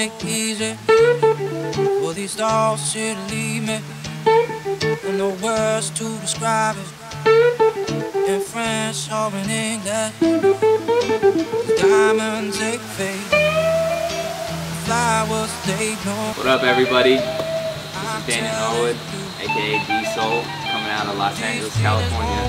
take it easy. For these thoughts here to leave me, and no words to describe it. In French or in English, diamonds they fade. Flowers they bloom. What up, everybody? This is Norwood, aka DSoul, coming out of Los Angeles, California.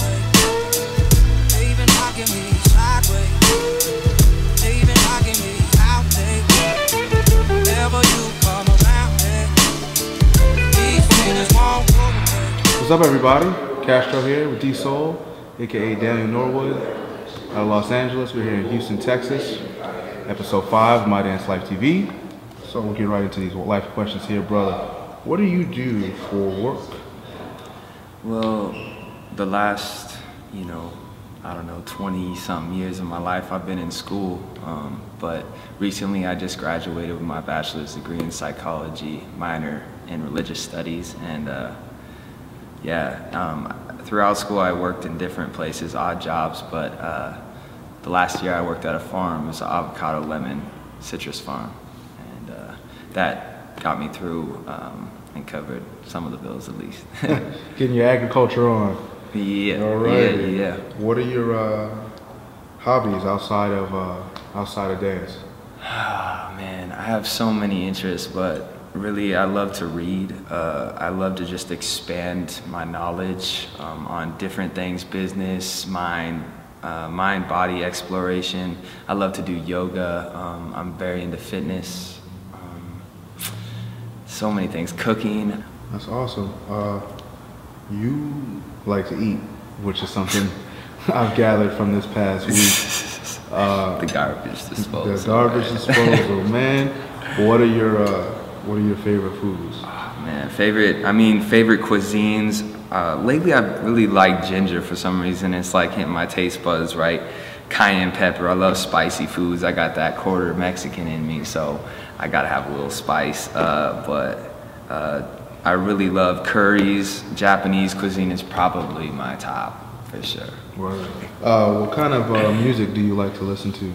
What's up, everybody? Castro here with DSoul, aka Daniel Norwood, out of Los Angeles. We're here in Houston, Texas. Episode 5 of My Dance Life TV. So we'll get right into these life questions here, brother. What do you do for work? Well, the last, I don't know, 20-something years of my life, I've been in school. But recently I just graduated with my bachelor's degree in psychology, minor in religious studies. And throughout school I worked in different places, odd jobs, but the last year I worked at a farm. It was an avocado, lemon, citrus farm. And that got me through and covered some of the bills at least. Getting your agriculture on. Yeah. All right. Yeah. What are your hobbies outside of dance? Oh, man, I have so many interests, but really I love to read. I love to just expand my knowledge on different things, business, mind-body exploration. I love to do yoga. I'm very into fitness. So many things. Cooking. That's awesome. You like to eat, which is something I've gathered from this past week. The garbage disposal. The garbage disposal, man. What are your favorite foods? Oh, man, favorite cuisines. Lately I've really liked ginger for some reason. It's like hitting my taste buds, right? Cayenne pepper. I love spicy foods. I got that quarter Mexican in me, so I gotta have a little spice. I really love curries. Japanese cuisine is probably my top, for sure. Right. What kind of music do you like to listen to?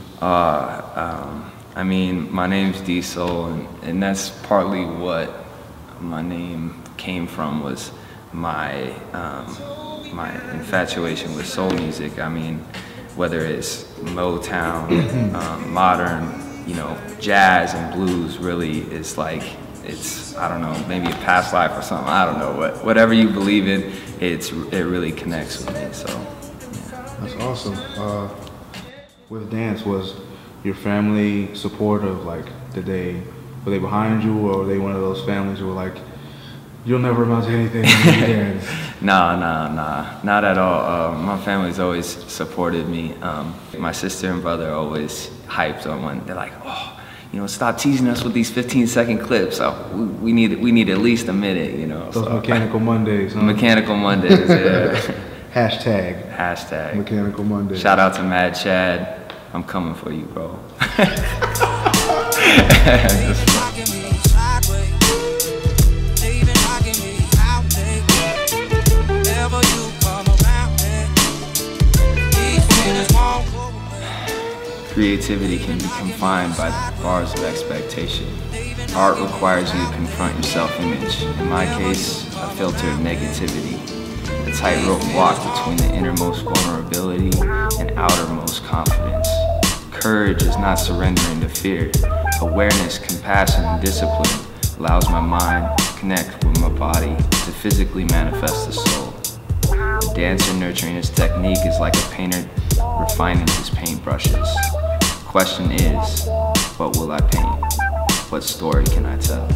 My name's DSoul, and that's partly what my name came from, was my infatuation with soul music. I mean, whether it's Motown, modern, jazz and blues, really is like, I don't know, maybe a past life or something. I don't know, whatever you believe in, it really connects with me. So, yeah. That's awesome. With dance, was your family supportive? Like, were they behind you, or were they one of those families who were like, you'll never amount to anything when you dance? Nah, not at all. My family's always supported me. My sister and brother are always hyped on when they're like, oh, stop teasing us with these 15-second clips. We need at least a minute, Those so, Mechanical Mondays, huh? Mechanical Mondays, yeah. Hashtag Mechanical Mondays. Shout out to Mad Chad. I'm coming for you, bro. Creativity can be confined by the bars of expectation. Art requires you to confront your self-image. In my case, a filter of negativity. A tightrope walk between the innermost vulnerability and outermost confidence. Courage is not surrendering to fear. Awareness, compassion, and discipline allows my mind to connect with my body to physically manifest the soul. A dancer nurturing his technique is like a painter refining his paintbrushes. The question is, what will I paint? What story can I tell?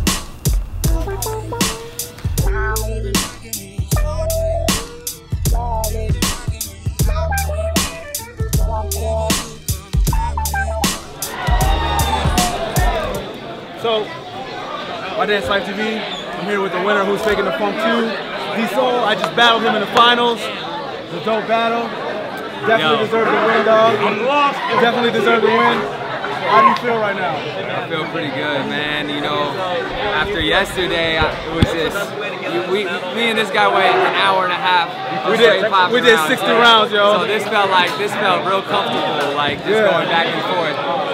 So, My Dance Life TV, I'm here with the winner who's taking the Funk 2, DSoul. I just battled him in the finals. It was a dope battle. Definitely deserved the win, dog. Definitely deserved the win. How do you feel right now? I feel pretty good, man. After yesterday, it was just, me and this guy went an hour and a half. We did 60 rounds, yo. So this felt real comfortable, like just going back and forth.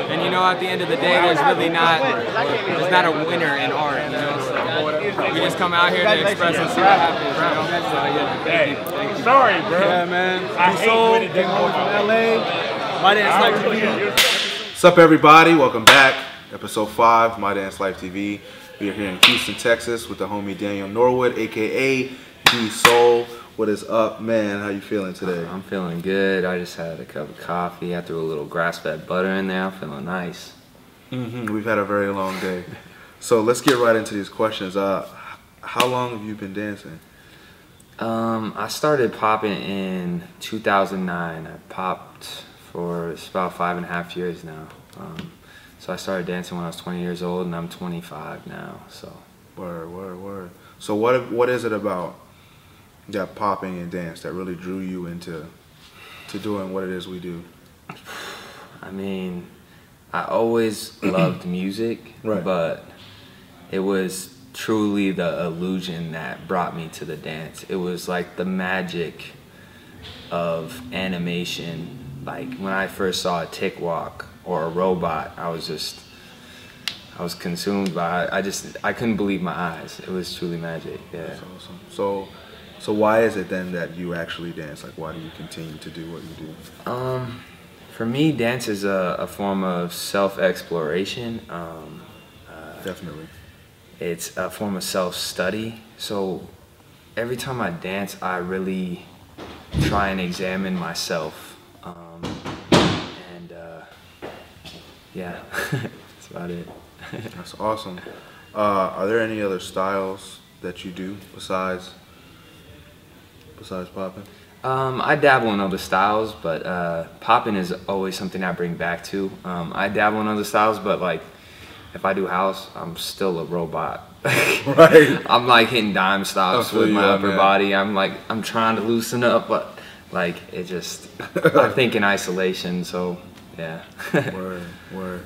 And you know, at the end of the day, there's not a winner in art, you know. So we just come out here to express and see what happens, you know. So yeah, thank you. Sorry, bro. Yeah, man. DSoul, came home from LA. My Dance Life TV. What's up, everybody? Welcome back. Episode 5, My Dance Life TV. We are here in Houston, Texas with the homie Daniel Norwood, aka DSoul. What is up, man? How you feeling today? I'm feeling good. I just had a cup of coffee. I threw a little grass-fed butter in there. I'm feeling nice. We've had a very long day. So let's get right into these questions. How long have you been dancing? I started popping in 2009. I popped for about 5.5 years now. So I started dancing when I was 20 years old, and I'm 25 now. So. Word. So what is it about that popping and dance that really drew you into doing what it is we do? I mean, I always loved music, right. But it was truly the illusion that brought me to the dance. It was like the magic of animation. Like when I first saw a tick walk or a robot, I was consumed by it. I couldn't believe my eyes. It was truly magic. Yeah. That's awesome. So why is it then that you actually dance? Like, why do you continue to do what you do? For me, dance is a form of self-exploration. Definitely. It's a form of self-study. So every time I dance, I really try and examine myself. Yeah, that's about it. That's awesome. Are there any other styles that you do besides popping? I dabble in other styles, but popping is always something I bring back to. I dabble in other styles, but like if I do house, I'm still a robot. Right. I'm like hitting dime stops with my upper body. I'm trying to loosen up, but like it just I think in isolation. So yeah. Word.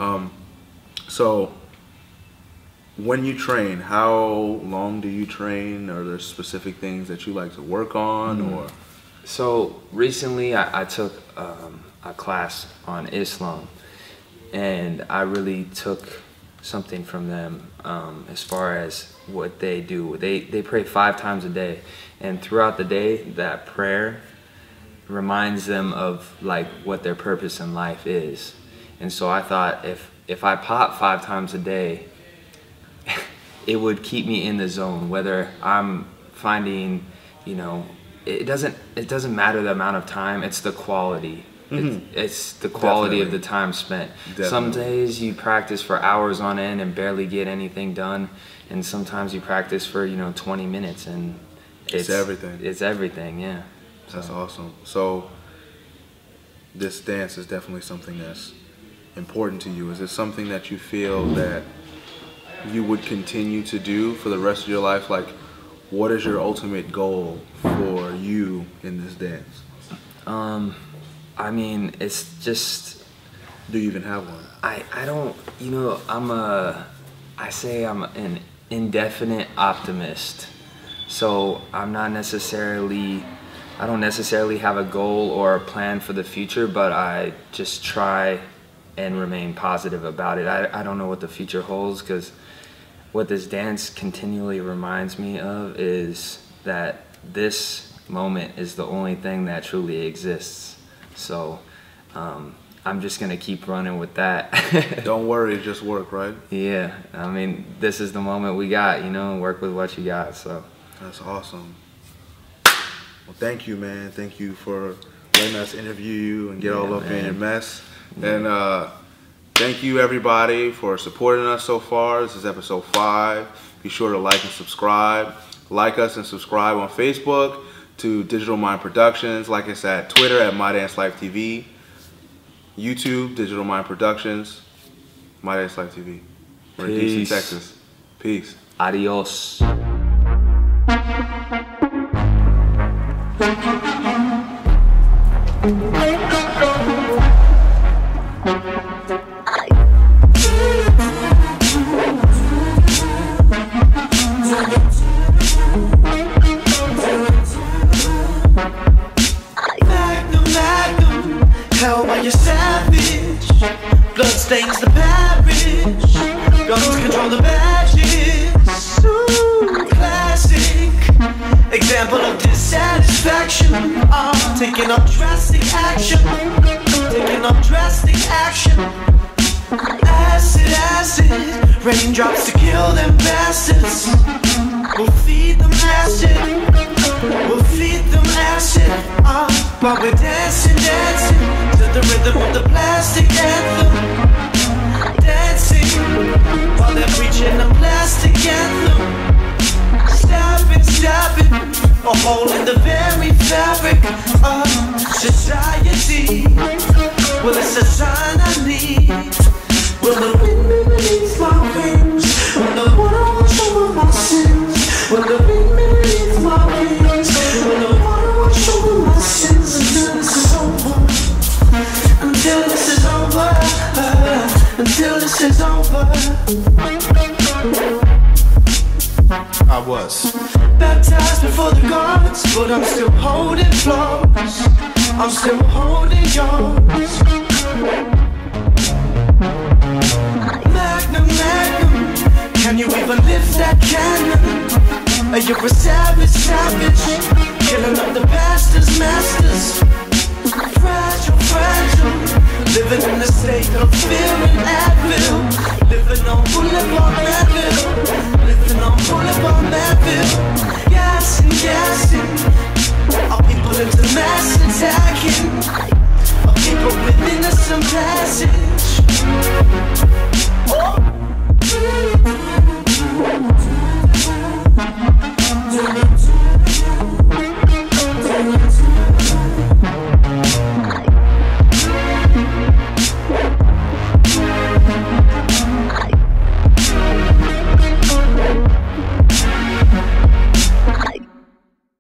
So when you train, how long do you train? Are there specific things that you like to work on, or? So recently I took a class on Islam, and I really took something from them as far as what they do. They pray 5 times a day, and throughout the day that prayer reminds them of like what their purpose in life is. And so I thought if I pop 5 times a day, it would keep me in the zone, whether I'm finding, you know, it doesn't matter the amount of time, it's the quality. It's the quality of the time spent. Some days you practice for hours on end and barely get anything done, and sometimes you practice for 20 minutes and it's everything. It's everything, yeah. That's awesome. So this dance is definitely something that's important to you. Is it something that you feel that you would continue to do for the rest of your life? Like, what is your ultimate goal for you in this dance? I mean, it's just... Do you even have one? I don't, I say I'm an indefinite optimist. So I'm not necessarily... I don't necessarily have a goal or a plan for the future, but I just try and remain positive about it. I don't know what the future holds, because what this dance continually reminds me of is that this moment is the only thing that truly exists. So I'm just gonna keep running with that. Don't worry, just work, right? Yeah, I mean, this is the moment we got, work with what you got, so. That's awesome. Well, thank you, man. Thank you for letting us interview you and get all up in your mess. And thank you, everybody, for supporting us so far. This is episode 5. Be sure to like and subscribe. Like us and subscribe on Facebook to Digital Mind Productions. Like us at Twitter at My Dance Life TV. YouTube, Digital Mind Productions. My Dance Life TV. We're in Houston, Texas. Peace. Adios. Magnum, held by your savage blood. all the badges. Ooh, classic example of dissatisfaction. Taking up drastic action. Taking up drastic action. Acid, acid, raindrops to kill them bastards. We'll feed them acid. We'll feed them acid. While we're dancing, dancing to the rhythm of the plastic anthem. Dancing while they're preaching a plastic anthem. Stabbing, stabbing a hole in the very fabric of society. Well, it's a sign I need. Will the wind beneath my wings? Will the water wash over my sins? Will the wind beneath my wings? Will the water wash over my sins? Until this is over. Until this is over. Until this is over. I was baptized before the gods, but I'm still holding flows. I'm still holding yours. Magnum, magnum, can you even lift that cannon? You're a savage, savage, killing up the pastors, masters. Fragile, fragile, living in a state of fear and Advil. Living on Boulevard Manville. Living on Boulevard Manville. Gassing, gassing, our people into mass attacking. Our people with innocent passion.